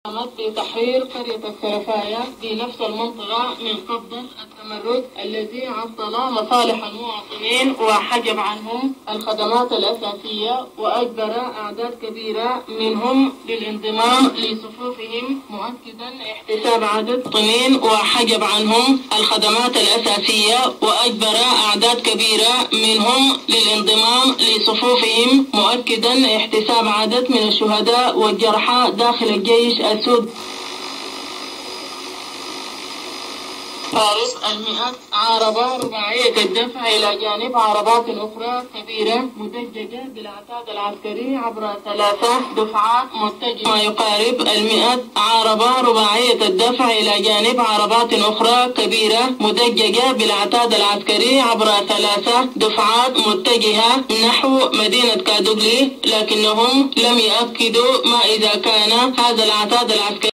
قامت بتحرير قرية السرفاية في نفس المنطقة من قبضة التمرد الذي عطل مصالح المواطنين وحجب عنهم الخدمات الأساسية وأجبر أعداد كبيرة منهم للانضمام لصفوفهم، مؤكدا احتساب عدد المواطنين وحجب عنهم الخدمات الأساسية وأجبر أعداد كبيرة منهم للانضمام لصفوفهم، مؤكدا احتساب عدد من الشهداء والجرحى داخل الجيش السود. فارس المئات عربة رباعية الدفع إلى جانب عربات أخرى كبيرة مدججة بالعتاد العسكري عبر 3 دفعات متجهة، ما يقارب 100 عربة رباعية الدفع إلى جانب عربات أخرى كبيرة مدججة بالعتاد العسكري عبر 3 دفعات متجهة نحو مدينة كادوغلي، لكنهم لم يؤكدوا ما إذا كان هذا العتاد العسكري